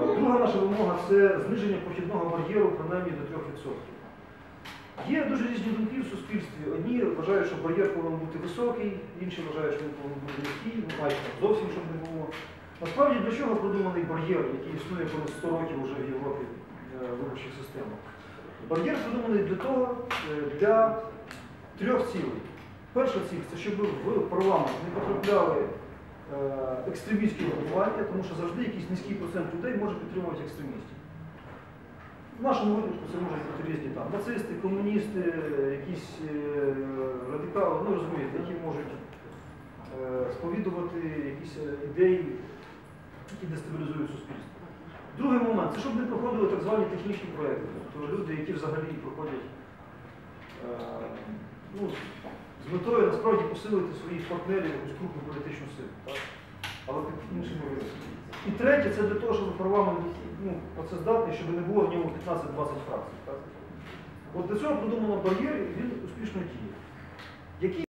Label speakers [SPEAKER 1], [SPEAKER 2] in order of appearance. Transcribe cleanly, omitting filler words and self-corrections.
[SPEAKER 1] Друга наша вимога – це зниження прохідного бар'єру принаймні до 3%. Є дуже різні думки в суспільстві. Одні вважають, що бар'єр повинен бути високий, інші вважають, що він повинен бути низький, майже зовсім, щоб не було. Насправді, для чого продуманий бар'єр, який існує понад 100 років вже в Європі виборчих системах? Бар'єр продуманий для трьох цілей. Перша ціль – це щоб в парламент не потрапляли екстремістські групування, тому що завжди якийсь низький процент людей може підтримувати екстремістів. В нашому випадку це можуть бути різні нацисти, комуністи, якісь радикали, ну розумієте, які можуть сповідувати якісь ідеї, які дестабілізують суспільство. Другий момент – це щоб не проходили так звані технічні проекти. Тобто люди, які взагалі проходять з метою насправді посилити своїх партнерів якусь крупну політичну силу. Так? Але під іншими виросами. І третє – це для того, щоб парламент працездатний, щоб не було в ньому 15-20 фракцій. Так? От для цього продумано бар'єр, і він успішно діє.